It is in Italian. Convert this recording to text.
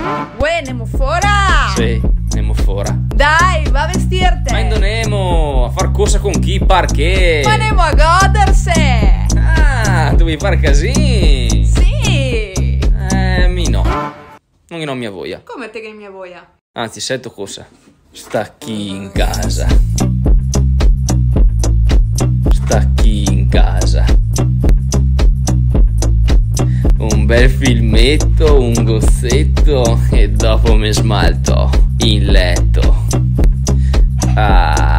Uè, andiamo fuori! Sì, andiamo fuori. Dai, va a vestirte! Ma andremo a far corsa con chi? Perché? Ma andiamo a goderse! Ah, tu vuoi fare casini? Sì! Mi no. Non ho mia voglia. Come te che hai mia voglia? Anzi, sento cosa. Sta chi in casa. Sta chi in casa. Un bel filmetto, un gozzetto e dopo mi smalto in letto. Ah.